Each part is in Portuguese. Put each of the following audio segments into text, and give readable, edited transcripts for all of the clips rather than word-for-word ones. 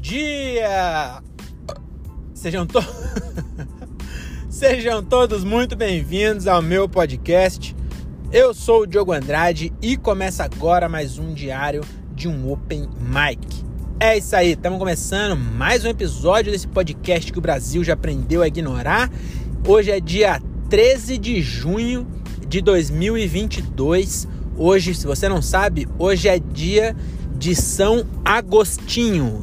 dia! Sejam todos muito bem-vindos ao meu podcast. Eu sou o Diogo Andrade e começa agora mais um diário de um Open Mic. É isso aí, estamos começando mais um episódio desse podcast que o Brasil já aprendeu a ignorar. Hoje é dia 13 de junho de 2022. Hoje, se você não sabe, hoje é dia de São Agostinho,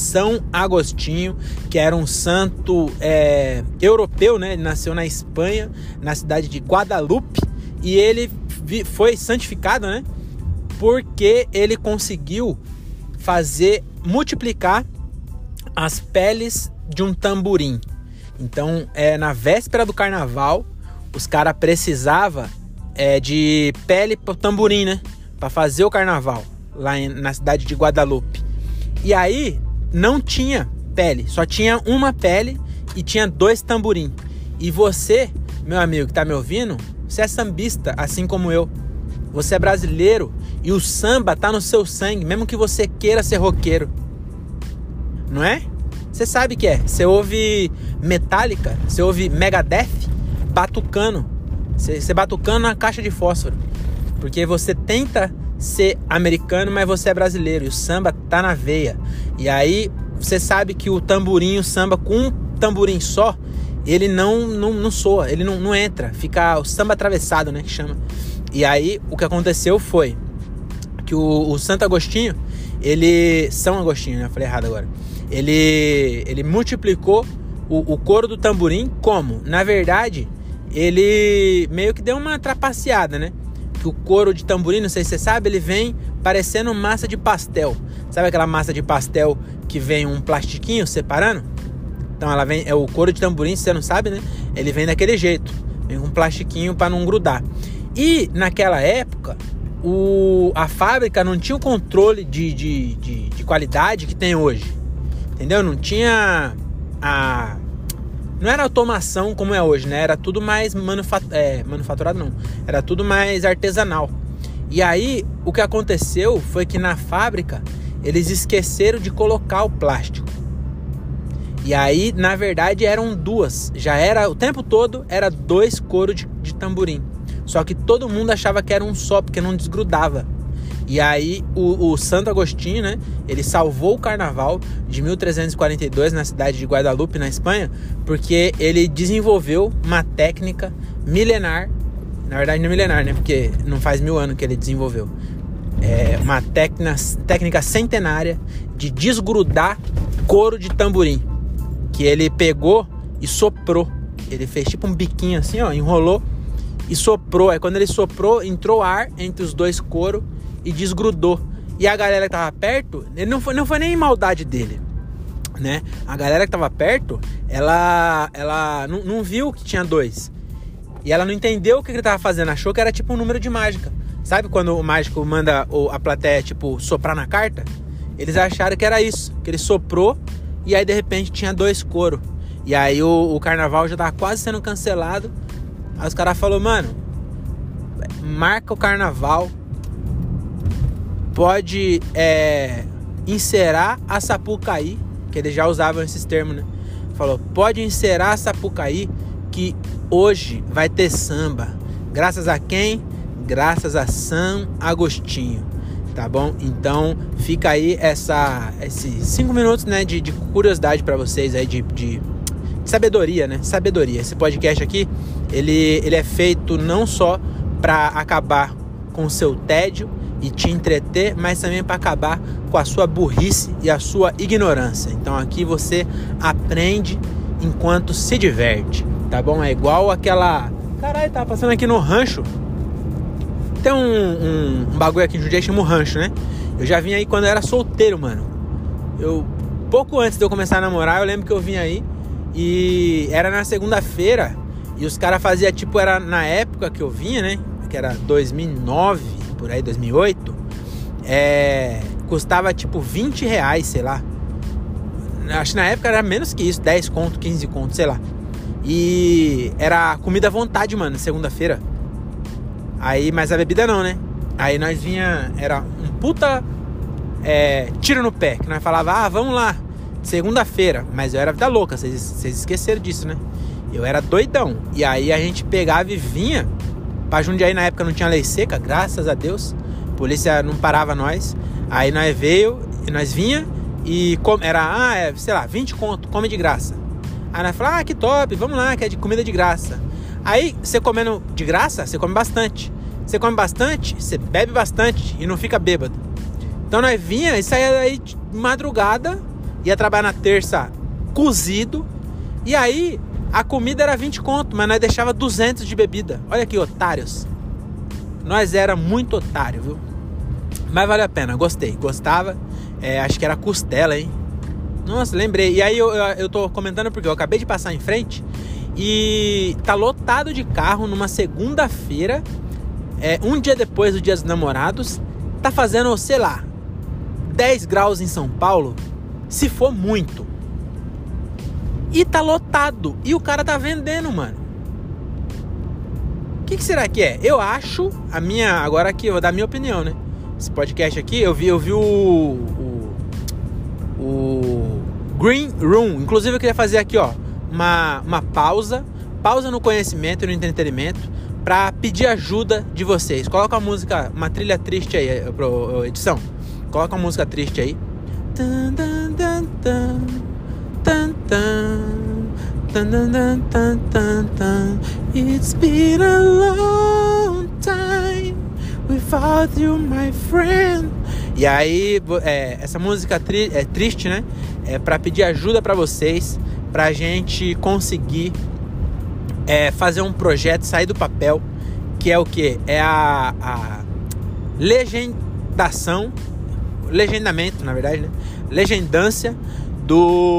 que era um santo europeu, né? Ele nasceu na Espanha, na cidade de Guadalupe, e ele foi santificado, né? Porque ele conseguiu multiplicar as peles de um tamborim. Então, na véspera do carnaval, os caras precisavam de pele para o tamborim, né? Para fazer o carnaval lá na cidade de Guadalupe. E aí não tinha pele, só tinha uma pele e tinha 2 tamborim. E você, meu amigo que tá me ouvindo, você é sambista, assim como eu. Você é brasileiro e o samba tá no seu sangue, mesmo que você queira ser roqueiro. Não é? Você sabe que é. Você ouve Metallica, você ouve Megadeth batucando. Você batucando na caixa de fósforo. Porque você tenta ser americano, mas você é brasileiro e o samba tá na veia. E aí você sabe que o tamborim, o samba com um tamborim só, ele não soa, ele não entra, fica o samba atravessado, né, que chama. E aí o que aconteceu foi que o Santo Agostinho, São Agostinho, né, eu falei errado agora, ele multiplicou o couro do tamborim. Como? Na verdade, ele meio que deu uma trapaceada, né? O couro de tamborim, não sei se você sabe, ele vem parecendo massa de pastel. Sabe aquela massa de pastel que vem um plastiquinho separando? Então ela vem, o couro de tamborim, se você não sabe, né? Ele vem daquele jeito, vem com um plastiquinho para não grudar. E naquela época, a fábrica não tinha o controle de qualidade que tem hoje, entendeu? Não tinha não era automação como é hoje, né? Era tudo mais manufaturado, não. Era tudo mais artesanal. E aí, o que aconteceu foi que na fábrica, eles esqueceram de colocar o plástico. E aí, na verdade, eram 2. Já era, o tempo todo, era 2 couros de tamborim. Só que todo mundo achava que era um só, porque não desgrudava. E aí o Santo Agostinho, né, ele salvou o carnaval de 1342 na cidade de Guadalupe, na Espanha, porque ele desenvolveu uma técnica milenar. Na verdade não é milenar, né, porque não faz 1000 anos que ele desenvolveu. É uma técnica centenária de desgrudar couro de tamborim, que ele pegou e soprou. Ele fez tipo um biquinho assim, ó, enrolou e soprou. Aí quando ele soprou, entrou ar entre os 2 couros e desgrudou. E a galera que tava perto, ele não foi nem maldade dele, né? A galera que tava perto, ela não viu que tinha 2. E ela não entendeu o que ele tava fazendo. Achou que era tipo um número de mágica. Sabe quando o mágico manda a plateia, tipo, soprar na carta? Eles acharam que era isso. Que ele soprou e aí, de repente, tinha 2 couros. E aí o carnaval já tava quase sendo cancelado. Aí os caras falaram, mano, marca o carnaval. Pode encerar a Sapucaí, que eles já usavam esses termos, né? Falou, pode encerar a Sapucaí, que hoje vai ter samba. Graças a quem? Graças a São Agostinho, tá bom? Então fica aí esses 5 minutos, né, de curiosidade para vocês aí, de sabedoria, né? Sabedoria. Esse podcast aqui, ele é feito não só para acabar com o seu tédio e te entreter, mas também para acabar com a sua burrice e a sua ignorância. Então aqui você aprende enquanto se diverte, tá bom? É igual aquela... Caralho, tava passando aqui no rancho. Tem um bagulho aqui em Jundiaí, chama o rancho, né? Eu já vim aí quando eu era solteiro, mano. Pouco antes de eu começar a namorar, eu lembro que eu vim aí e era na segunda-feira e os caras faziam, tipo, era na época que eu vinha, né? Que era 2009, por aí, 2008, custava tipo 20 reais, sei lá. Acho que na época era menos que isso, 10 conto, 15 conto, sei lá. E era comida à vontade, mano, segunda-feira. Aí, mas a bebida não, né? Aí nós vinha, era um puta tiro no pé, que nós falava, vamos lá, segunda-feira, mas eu era vida louca, vocês esqueceram disso, né? Eu era doidão. E aí a gente pegava e vinha pra Jundiaí. Na época não tinha lei seca, graças a Deus. A polícia não parava nós. Aí nós vinha e era, sei lá, 20 conto, come de graça. Aí nós falamos, que top, vamos lá, que é de comida de graça. Aí você comendo de graça, você come bastante. Você come bastante, você bebe bastante e não fica bêbado. Então nós vinha e saía daí de madrugada, ia trabalhar na terça cozido. E aí a comida era 20 conto, mas nós deixava 200 de bebida. Olha que otários. Nós era muito otário, viu? Mas valeu a pena, gostava. Acho que era costela, hein? Nossa, lembrei. E aí eu tô comentando porque eu acabei de passar em frente e tá lotado de carro numa segunda-feira, um dia depois do Dia dos Namorados. Tá fazendo, sei lá, 10 graus em São Paulo, se for muito. E tá lotado. E o cara tá vendendo, mano. O que será que é? Eu acho, agora aqui eu vou dar a minha opinião, né? Esse podcast aqui, eu vi o Green Room. Inclusive eu queria fazer aqui, ó, uma pausa no conhecimento e no entretenimento pra pedir ajuda de vocês. Coloca uma trilha triste aí, edição. Coloca uma música triste aí. It's been a long time without you, my friend. E aí, essa música é triste, né? É pra pedir ajuda pra vocês, pra gente conseguir fazer um projeto, sair do papel, que é o quê? É a legendamento, na verdade, né? Legendância de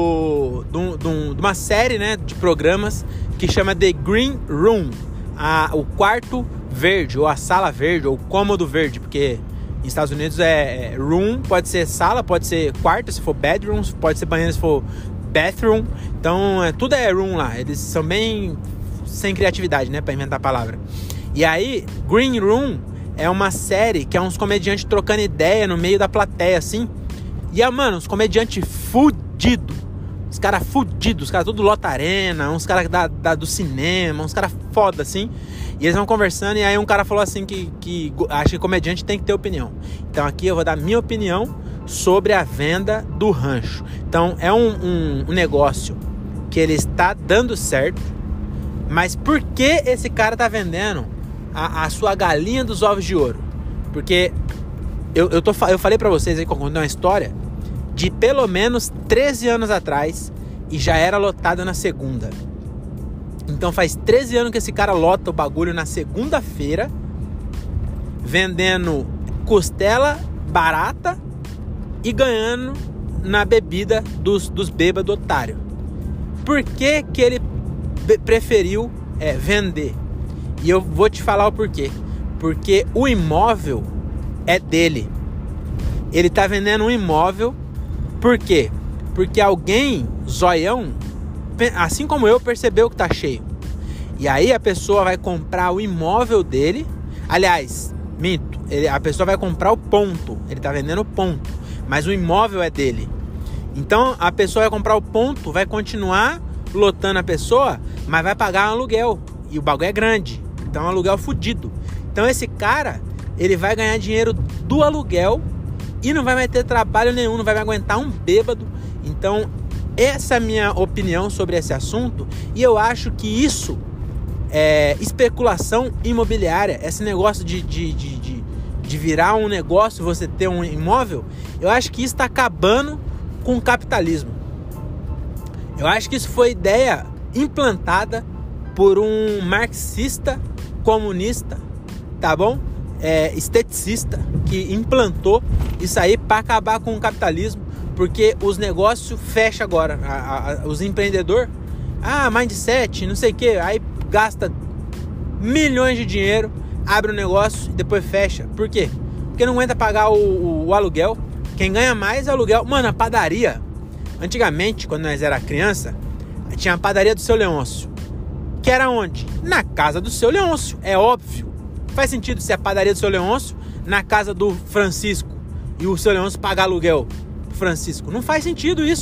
uma série, né, de programas que chama The Green Room, o quarto verde, ou a sala verde, ou o cômodo verde, porque nos Estados Unidos room, pode ser sala, pode ser quarto se for bedroom, pode ser banheiro se for bathroom. Então tudo é room lá. Eles são bem sem criatividade, né, pra inventar a palavra. E aí, Green Room é uma série que é uns comediantes trocando ideia no meio da plateia, assim. E mano, uns comediantes fudidos. Os caras fudidos, os caras tudo lota arena, uns caras do cinema, uns caras foda, assim. E eles vão conversando, e aí um cara falou assim que acha que comediante tem que ter opinião. Então aqui eu vou dar minha opinião sobre a venda do rancho. Então é um negócio que ele está dando certo, mas por que esse cara tá vendendo a sua galinha dos ovos de ouro? Porque eu falei pra vocês aí que eu contei uma história de pelo menos 13 anos atrás e já era lotado na segunda. Então faz 13 anos que esse cara lota o bagulho na segunda-feira, vendendo costela barata e ganhando na bebida dos bêbados otários. Por que ele preferiu vender? E eu vou te falar o porquê. Porque o imóvel é dele. Ele tá vendendo um imóvel. Por quê? Porque alguém, zoião, assim como eu, percebeu que tá cheio. E aí a pessoa vai comprar o imóvel dele. Aliás, minto, a pessoa vai comprar o ponto. Ele tá vendendo o ponto, mas o imóvel é dele. Então a pessoa vai comprar o ponto, vai continuar lotando a pessoa, mas vai pagar um aluguel. E o bagulho é grande. Então é um aluguel fudido. Então esse cara, ele vai ganhar dinheiro do aluguel e não vai mais ter trabalho nenhum, não vai mais aguentar um bêbado. Então essa é a minha opinião sobre esse assunto. E eu acho que isso é especulação imobiliária. Esse negócio de virar um negócio, você ter um imóvel, eu acho que isso está acabando com o capitalismo. Eu acho que isso foi ideia implantada por um marxista comunista, tá bom? Esteticista, que implantou isso aí para acabar com o capitalismo, porque os negócios fecham agora. Os empreendedores, mindset, não sei o que, aí gasta milhões de dinheiro, abre um negócio e depois fecha. Por quê? Porque não aguenta pagar o aluguel. Quem ganha mais é o aluguel. Mano, a padaria, antigamente, quando nós era criança, tinha a padaria do Seu Leôncio, que era onde? Na casa do Seu Leôncio, é óbvio. Faz sentido ser a padaria do Seu Leôncio na casa do Francisco e o Seu Leôncio pagar aluguel pro Francisco. Não faz sentido isso.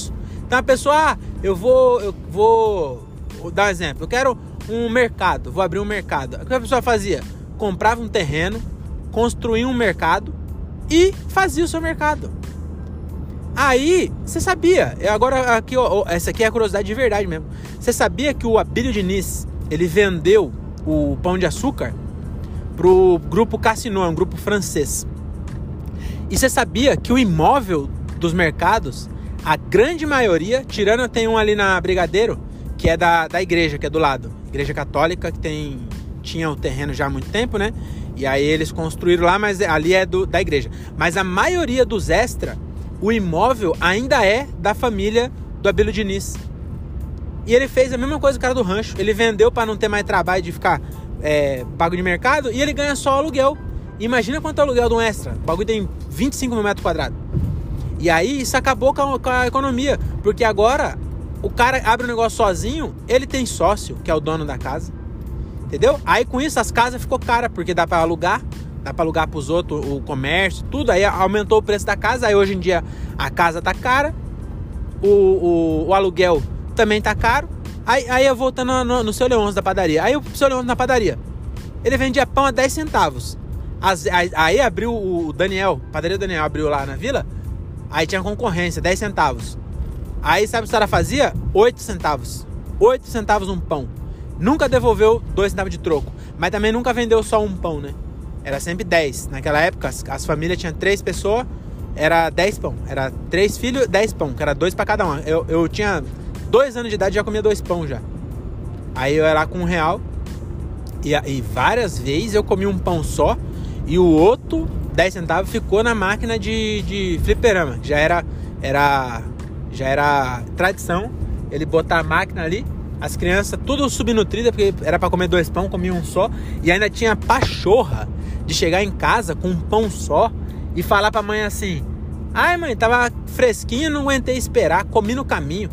Então a pessoa, eu vou dar um exemplo. Eu quero um mercado, vou abrir um mercado. O que a pessoa fazia? Comprava um terreno, construía um mercado e fazia o seu mercado. Aí, você sabia, agora aqui, essa aqui é a curiosidade de verdade mesmo. Você sabia que o Abílio Diniz, ele vendeu o Pão de Açúcar pro grupo Casino, um grupo francês. E você sabia que o imóvel dos mercados, a grande maioria, tirando tem um ali na Brigadeiro, que é da igreja, que é do lado. Igreja católica, que tinha o terreno já há muito tempo, né? E aí eles construíram lá, mas ali é da igreja. Mas a maioria dos extra, o imóvel ainda é da família do Abílio Diniz. E ele fez a mesma coisa que o cara do rancho. Ele vendeu para não ter mais trabalho de ficar pago de mercado e ele ganha só aluguel. Imagina quanto é o aluguel de um extra. O bagulho tem 25 mil metros quadrados. E aí isso acabou com a economia. Porque agora o cara abre um negócio sozinho, ele tem sócio, que é o dono da casa. Entendeu? Aí com isso as casas ficou cara, porque dá para alugar. Dá para alugar para os outros, o comércio, tudo. Aí aumentou o preço da casa. Aí hoje em dia a casa tá cara. O aluguel também tá caro. Aí eu voltando no Seu Leôncio da padaria. Aí o Seu Leôncio na padaria, ele vendia pão a 10 centavos. Aí abriu o Daniel, padaria Daniel abriu lá na vila. Aí tinha concorrência, 10 centavos. Aí sabe o que o cara fazia? 8 centavos. 8 centavos um pão. Nunca devolveu 2 centavos de troco. Mas também nunca vendeu só um pão, né? Era sempre 10. Naquela época, as famílias tinham 3 pessoas, era 10 pão. Era 3 filhos, 10 pão, que era 2 para cada um. Eu tinha 2 anos de idade e já comia 2 pão já. Aí eu era lá com R$1. E várias vezes eu comi um pão só e o outro, 10 centavos, ficou na máquina de fliperama. Já era tradição ele botar a máquina ali. As crianças tudo subnutridas, porque era para comer 2 pão, comia um só. E ainda tinha pachorra de chegar em casa com um pão só e falar pra mãe assim: ai mãe, tava fresquinho, não aguentei esperar, comi no caminho.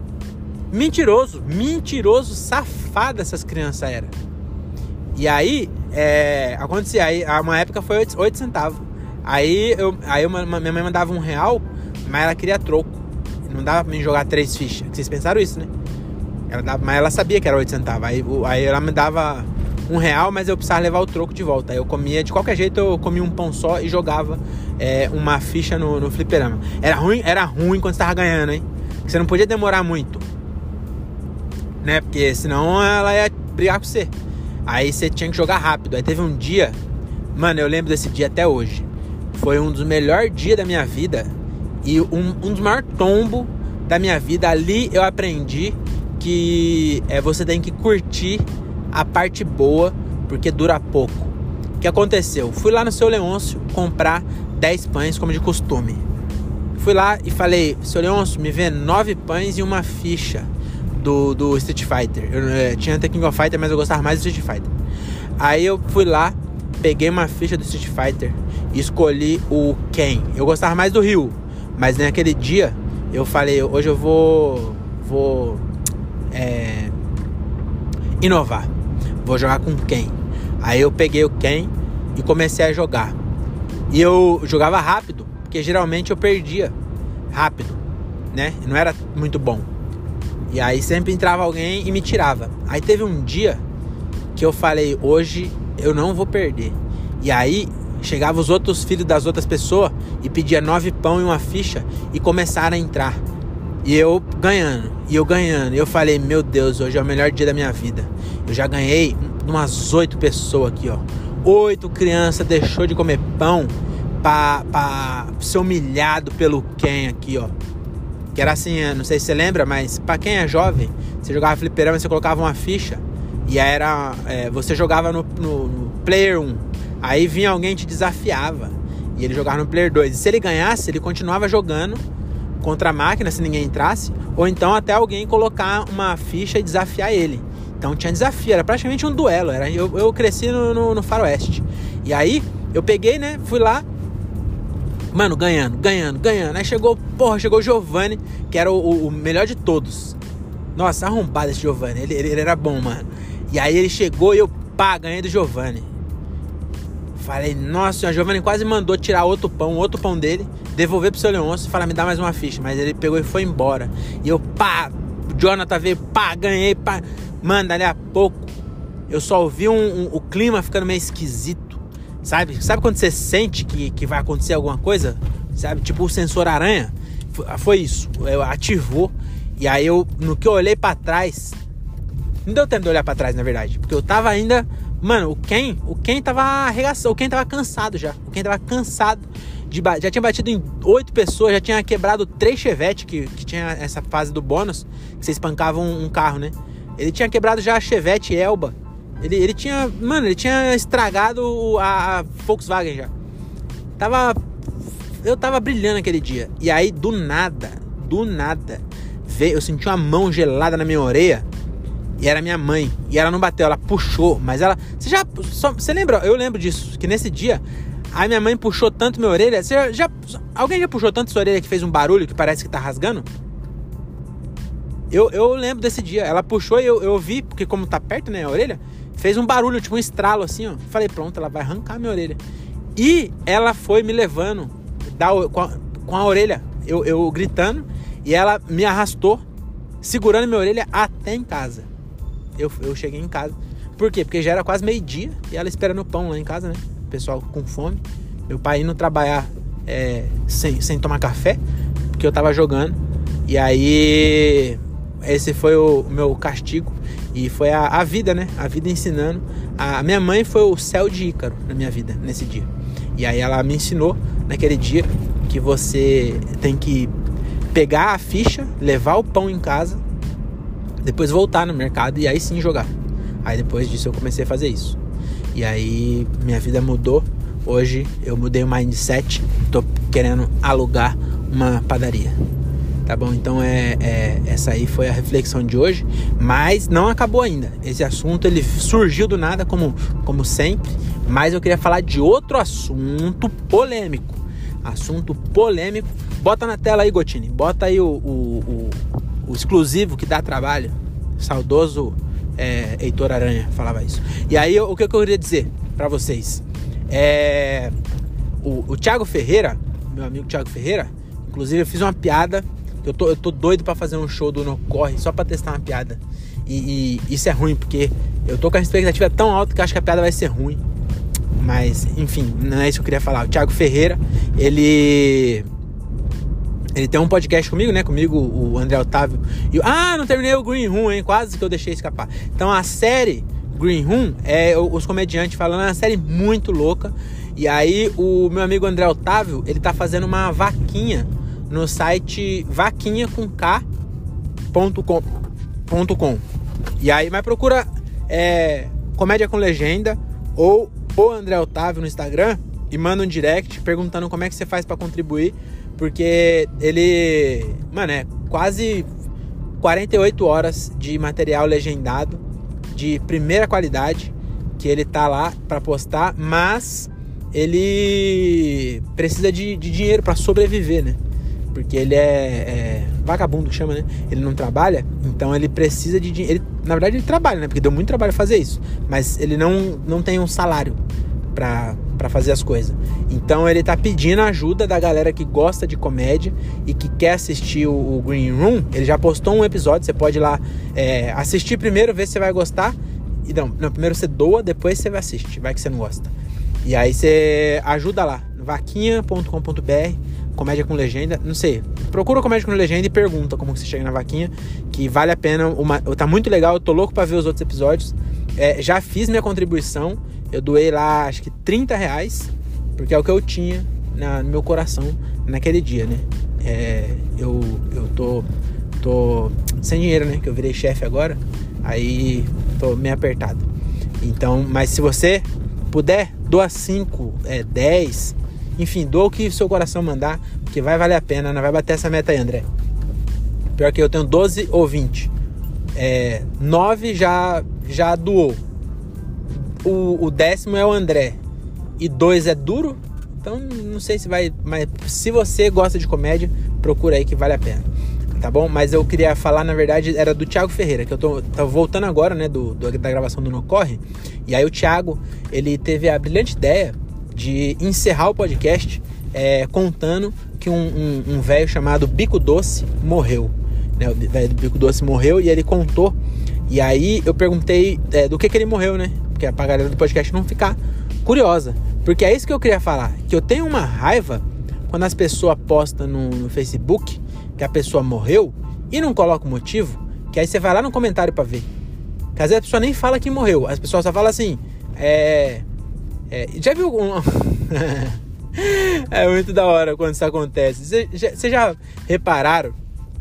Mentiroso, safado essas crianças eram. E aí, acontecia, aí uma época foi 8 centavos. Aí minha mãe mandava R$1, mas ela queria troco. Não dava pra mim jogar 3 fichas. Vocês pensaram isso, né? Mas ela sabia que era 8 centavos. Aí ela me dava R$1, mas eu precisava levar o troco de volta. Aí eu comia, de qualquer jeito, eu comia um pão só e jogava uma ficha no fliperama. Era ruim quando você tava ganhando, hein? Você não podia demorar muito, né? Porque senão ela ia brigar com você. Aí você tinha que jogar rápido. Aí teve um dia, mano, eu lembro desse dia até hoje. Foi um dos melhores dias da minha vida e um dos maiores tombos da minha vida. Ali eu aprendi que você tem que curtir a parte boa, porque dura pouco. O que aconteceu? Fui lá no Seu Leôncio comprar 10 pães, como de costume. Fui lá e falei: Seu Leôncio, me vê 9 pães e uma ficha do Street Fighter. Eu tinha The King of Fighter, mas eu gostava mais do Street Fighter. Aí eu fui lá, peguei uma ficha do Street Fighter e escolhi o Ken. Eu gostava mais do Ryu, mas naquele dia eu falei: hoje eu vou inovar, vou jogar com Ken. Aí eu peguei o Ken e comecei a jogar. E eu jogava rápido, porque geralmente eu perdia rápido, né? Não era muito bom. E aí sempre entrava alguém e me tirava. Aí teve um dia que eu falei: hoje eu não vou perder. E aí chegavam os outros filhos das outras pessoas e pedia 9 pão e uma ficha e começaram a entrar. E eu ganhando. E eu falei: meu Deus, hoje é o melhor dia da minha vida. Eu já ganhei umas 8 pessoas aqui, ó. 8 crianças deixou de comer pão pra ser humilhado pelo Ken aqui, ó. Que era assim, não sei se você lembra, mas pra quem é jovem, você jogava fliperama, você colocava uma ficha e aí você jogava no Player 1. Aí vinha alguém e te desafiava e ele jogava no Player 2. E se ele ganhasse, ele continuava jogando contra a máquina, se ninguém entrasse, ou então até alguém colocar uma ficha e desafiar ele. Então tinha desafio, era praticamente um duelo. Eu cresci no faroeste. E aí eu peguei, né, fui lá, mano, ganhando. Aí chegou o Giovanni, que era o melhor de todos. Nossa, arrombado esse Giovanni, ele era bom, mano. E aí ele chegou e eu, ganhei do Giovanni. Falei, nossa, a Giovanni quase mandou tirar outro pão dele, devolver pro seu Leôncio e falar, me dá mais uma ficha. Mas ele pegou e foi embora. E eu, pá, o Jonathan veio, pá, ganhei, pá. Mano, dali a pouco, eu só ouvi o clima ficando meio esquisito, sabe? Sabe quando você sente que vai acontecer alguma coisa? Sabe? Tipo o sensor aranha. Foi isso. Ativou. E aí, no que eu olhei pra trás... Não deu tempo de olhar pra trás, na verdade. Porque eu tava ainda... Mano, o Ken tava arregaçado. O Ken tava cansado já. O Ken tava cansado de bater. Já tinha batido em 8 pessoas. Já tinha quebrado 3 Chevette, que tinha essa fase do bônus, que você espancava um carro, né? Ele tinha quebrado já a Chevette Elba. Ele tinha... Mano, ele tinha estragado a Volkswagen já. Eu tava brilhando aquele dia. E aí, do nada, veio, eu senti uma mão gelada na minha orelha. E era minha mãe. E ela não bateu, ela puxou. Mas ela... Você lembra? Eu lembro disso. Que nesse dia, a minha mãe puxou tanto minha orelha. Alguém já puxou tanto sua orelha que fez um barulho que parece que tá rasgando? Eu lembro desse dia. Ela puxou e eu vi, porque como tá perto, né, a orelha, fez um barulho, tipo um estralo assim, ó. Falei, pronto, ela vai arrancar minha orelha. E ela foi me levando com a orelha, eu gritando, e ela me arrastou, segurando minha orelha até em casa. Eu cheguei em casa. Por quê? Porque já era quase meio-dia e ela esperando o pão lá em casa, né? O pessoal com fome. Meu pai indo trabalhar sem tomar café, porque eu tava jogando. E aí, esse foi o meu castigo. E foi a vida, né? A vida ensinando. A minha mãe foi o céu de Ícaro na minha vida, nesse dia. E aí ela me ensinou naquele dia que você tem que pegar a ficha, levar o pão em casa, depois voltar no mercado e aí sim jogar. Aí depois disso eu comecei a fazer isso. E aí minha vida mudou. Hoje eu mudei o mindset. Tô querendo alugar uma padaria. Tá bom? Então essa aí foi a reflexão de hoje. Mas não acabou ainda. Esse assunto ele surgiu do nada, como sempre. Mas eu queria falar de outro assunto polêmico. Assunto polêmico. Bota na tela aí, Gotini. Bota aí o exclusivo que dá trabalho. Saudoso Heitor Aranha falava isso. E aí o que eu queria dizer pra vocês? O Thiago Ferreira, meu amigo Thiago Ferreira, inclusive eu fiz uma piada. Eu tô doido pra fazer um show do No Corre só pra testar uma piada. E isso é ruim, porque eu tô com a expectativa tão alta que eu acho que a piada vai ser ruim. Mas, enfim, não é isso que eu queria falar. O Thiago Ferreira, ele tem um podcast comigo, né? Comigo, o André Otávio. Não terminei o Green Room, hein? Quase que eu deixei escapar. Então, a série Green Room é os comediantes falando. É uma série muito louca. E aí, o meu amigo André Otávio, ele tá fazendo uma vaquinha no site vaquinha.com. E aí, mas procura Comédia com Legenda ou o André Otávio no Instagram e manda um direct perguntando como é que você faz pra contribuir, porque ele, mano, é quase 48 horas de material legendado de primeira qualidade que ele tá lá pra postar, mas ele precisa de dinheiro pra sobreviver, né? Porque ele é vagabundo que chama, né? Ele não trabalha, então ele precisa de dinheiro. Na verdade ele trabalha, né? Porque deu muito trabalho fazer isso. Mas ele não tem um salário pra fazer as coisas. Então ele tá pedindo ajuda da galera que gosta de comédia e que quer assistir o Green Room. Ele já postou um episódio, você pode ir lá assistir primeiro, ver se você vai gostar. E não, primeiro você doa, depois você vai assistir. Vai que você não gosta. E aí você ajuda lá, vaquinha.com.br, Comédia com Legenda, não sei, procura Comédia com Legenda e pergunta como você chega na vaquinha, que vale a pena, tá muito legal, eu tô louco pra ver os outros episódios. Já fiz minha contribuição, eu doei lá acho que R$30, porque é o que eu tinha no meu coração naquele dia, né? Eu tô sem dinheiro, né, que eu virei chefe agora, aí tô meio apertado. Então, mas se você puder, doa 5, 10, enfim, doa o que o seu coração mandar, porque vai valer a pena, não vai bater essa meta aí, André. Pior que eu tenho 12 ou 20. 9 já doou. O 10º é o André. E 2 é duro. Então não sei se vai. Mas se você gosta de comédia, procura aí que vale a pena. Tá bom? Mas eu queria falar, na verdade, era do Thiago Ferreira, que eu tô voltando agora, né, da gravação do No Corre. E aí o Thiago, ele teve a brilhante ideia de encerrar o podcast contando que um velho chamado Bico Doce morreu, né? O velho do Bico Doce morreu e ele contou. E aí eu perguntei do que ele morreu, né? Porque é pra galera do podcast não ficar curiosa. Porque é isso que eu queria falar. Que eu tenho uma raiva quando as pessoas postam no Facebook que a pessoa morreu e não coloca o motivo. Que aí você vai lá no comentário pra ver. Que às vezes a pessoa nem fala que morreu. As pessoas só falam assim... já viu algum... É muito da hora quando isso acontece. Vocês já repararam?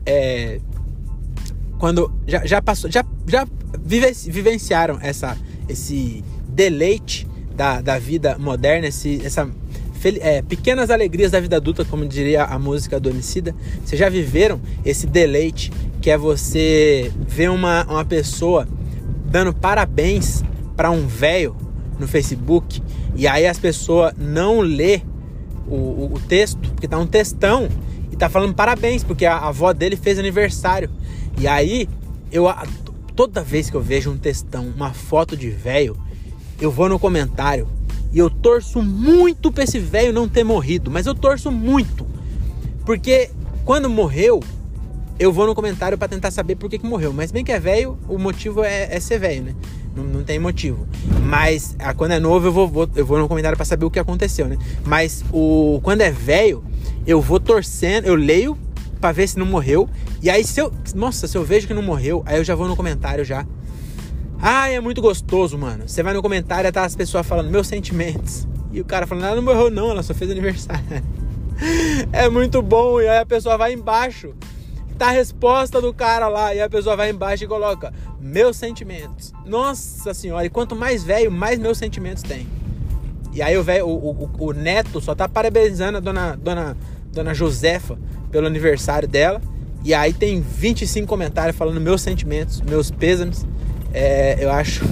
Quando já passou, já vivenciaram esse deleite da vida moderna, pequenas alegrias da vida adulta, como diria a música do Emicida. Vocês já viveram esse deleite que é você ver uma pessoa dando parabéns para um velho no Facebook, e aí as pessoas não lê o texto, porque tá um textão e tá falando parabéns porque a avó dele fez aniversário. E aí toda vez que eu vejo um textão, uma foto de velho, eu vou no comentário e eu torço muito pra esse velho não ter morrido, mas eu torço muito, porque quando morreu eu vou no comentário pra tentar saber por que morreu. Mas bem que é velho, o motivo é ser velho, né? Não tem motivo. Mas quando é novo eu vou no comentário pra saber o que aconteceu, né? Mas quando é velho, eu vou torcendo, eu leio pra ver se não morreu. E aí se eu vejo que não morreu, aí eu já vou no comentário já. É muito gostoso, mano. Você vai no comentário e tá as pessoas falando meus sentimentos. E o cara falando, ela não morreu não, ela só fez aniversário. É muito bom. E aí a pessoa vai embaixo, tá a resposta do cara lá, e a pessoa vai embaixo e coloca meus sentimentos. Nossa senhora, e quanto mais velho, mais meus sentimentos tem. E aí o neto só tá parabenizando a dona Josefa pelo aniversário dela. E aí tem 25 comentários falando meus sentimentos, meus pêsames. Eu acho...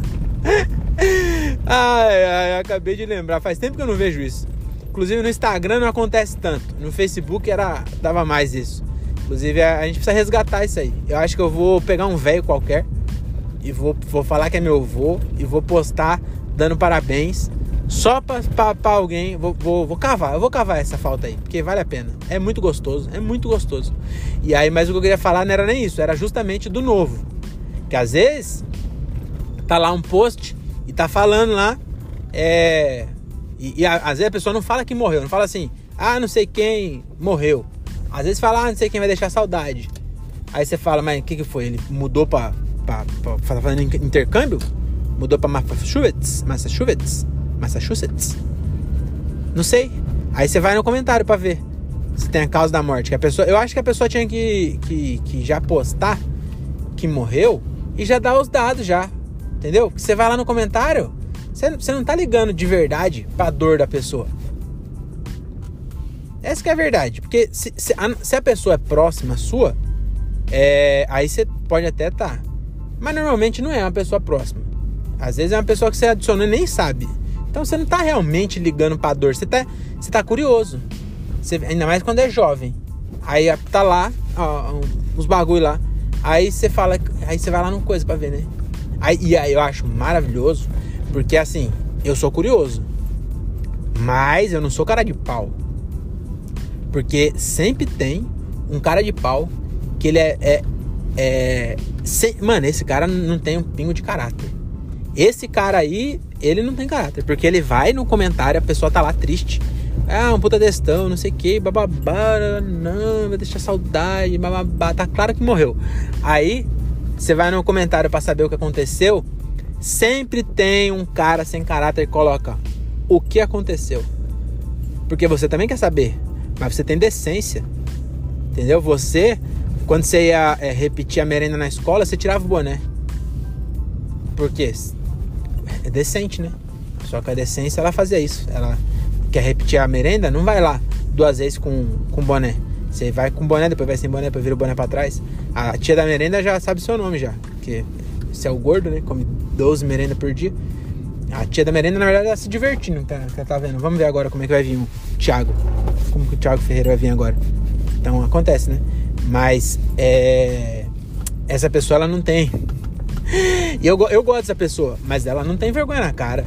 acabei de lembrar, faz tempo que eu não vejo isso. Inclusive no Instagram não acontece tanto. No Facebook dava mais isso. Inclusive a gente precisa resgatar isso aí. Eu acho que eu vou pegar um velho qualquer e vou falar que é meu avô e vou postar dando parabéns só pra alguém. Vou cavar essa falta aí, porque vale a pena. É muito gostoso. E aí, mas o que eu queria falar não era nem isso, era justamente do novo. Que às vezes tá lá um post e tá falando lá e às vezes a pessoa não fala que morreu, não fala assim, não sei quem morreu. Às vezes fala, não sei quem vai deixar saudade. Aí você fala, mas o que foi? Ele mudou pra fazendo intercâmbio? Mudou pra Massachusetts? Não sei. Aí você vai no comentário pra ver se tem a causa da morte. Eu acho que a pessoa tinha que já postar que morreu e já dar os dados já. Entendeu? Porque você vai lá no comentário, você não tá ligando de verdade pra dor da pessoa. Essa que é a verdade. Porque se a pessoa é próxima sua, aí você pode até estar. Mas normalmente não é uma pessoa próxima. Às vezes é uma pessoa que você adiciona e nem sabe. Então você não tá realmente ligando pra dor. Você tá curioso. Ainda mais quando é jovem. Aí tá lá, os bagulho lá. Aí você fala. Aí você vai lá no coisa pra ver, né? E aí eu acho maravilhoso. Porque assim, eu sou curioso. Mas eu não sou cara de pau. Porque sempre tem um cara de pau que ele mano, esse cara não tem um pingo de caráter. Esse cara aí, ele não tem caráter. Porque ele vai no comentário, a pessoa tá lá triste. Um puta textão, não sei o que, bababá, não, vai deixar saudade, bababá. Tá claro que morreu. Aí, você vai no comentário pra saber o que aconteceu. Sempre tem um cara sem caráter que coloca o que aconteceu. Porque você também quer saber. Mas você tem decência, entendeu? Você, quando você ia repetir a merenda na escola, você tirava o boné. Por quê? É decente, né? Só que a decência, ela fazia isso. Ela quer repetir a merenda, não vai lá 2 vezes com boné. Você vai com boné, depois vai sem boné, depois vira o boné pra trás. A tia da merenda já sabe seu nome já. Porque você é o gordo, né? Come 12 merendas por dia. A tia da merenda, na verdade, ela se divertindo, tá vendo? Vamos ver agora como é que vai vir o Thiago. Como que o Thiago Ferreira vai vir agora. Então, acontece, né? Mas, essa pessoa, ela não tem... E eu gosto dessa pessoa, mas ela não tem vergonha na cara.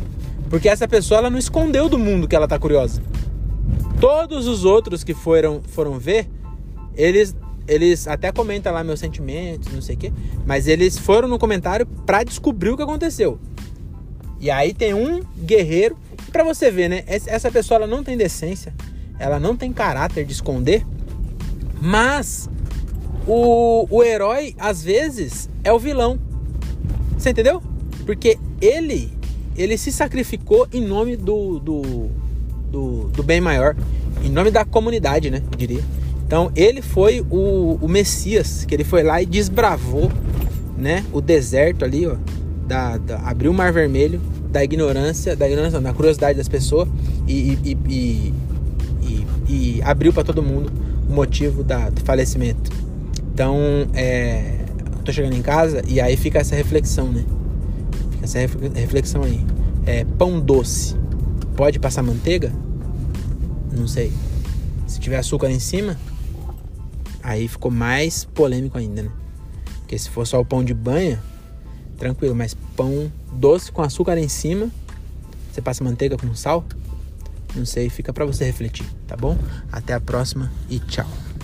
Porque essa pessoa, ela não escondeu do mundo que ela tá curiosa. Todos os outros que foram ver, eles até comentam lá meus sentimentos, não sei o quê, mas eles foram no comentário pra descobrir o que aconteceu. E aí tem um guerreiro, e pra você ver, né? Essa pessoa, ela não tem decência, ela não tem caráter de esconder, mas o herói, às vezes, é o vilão. Você entendeu? Porque ele se sacrificou em nome do bem maior, em nome da comunidade, né? Eu diria. Então, ele foi o Messias, que ele foi lá e desbravou, né? O deserto ali, ó. Abriu o Mar Vermelho da ignorância, não, da curiosidade das pessoas e abriu para todo mundo o motivo do falecimento. Então, eu tô chegando em casa e aí fica essa reflexão, né? Fica essa reflexão aí. Pão doce, pode passar manteiga? Não sei. Se tiver açúcar em cima, aí ficou mais polêmico ainda, né? Porque se for só o pão de banha, tranquilo, mas pão doce com açúcar em cima, você passa manteiga com sal? Não sei, fica pra você refletir, tá bom? Até a próxima e tchau.